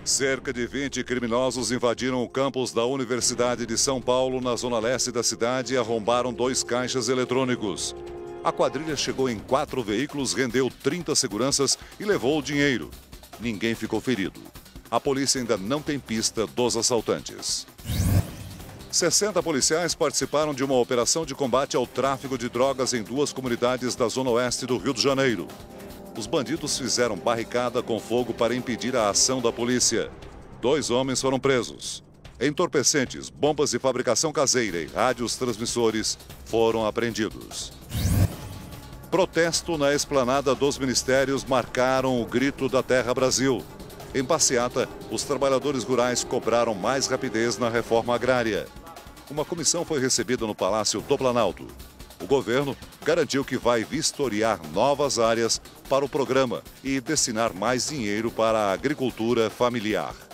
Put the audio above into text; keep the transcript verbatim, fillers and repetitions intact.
Cerca de vinte criminosos invadiram o campus da Universidade de São Paulo, na zona leste da cidade, e arrombaram dois caixas eletrônicos. A quadrilha chegou em quatro veículos, rendeu trinta seguranças e levou o dinheiro. Ninguém ficou ferido. A polícia ainda não tem pista dos assaltantes. sessenta policiais participaram de uma operação de combate ao tráfico de drogas em duas comunidades da zona oeste do Rio de Janeiro. Os bandidos fizeram barricada com fogo para impedir a ação da polícia. Dois homens foram presos. Entorpecentes, bombas de fabricação caseira e rádios transmissores foram apreendidos. Protesto na esplanada dos ministérios marcaram o grito da Terra Brasil. Em passeata, os trabalhadores rurais cobraram mais rapidez na reforma agrária. Uma comissão foi recebida no Palácio do Planalto. O governo garantiu que vai vistoriar novas áreas para o programa e destinar mais dinheiro para a agricultura familiar.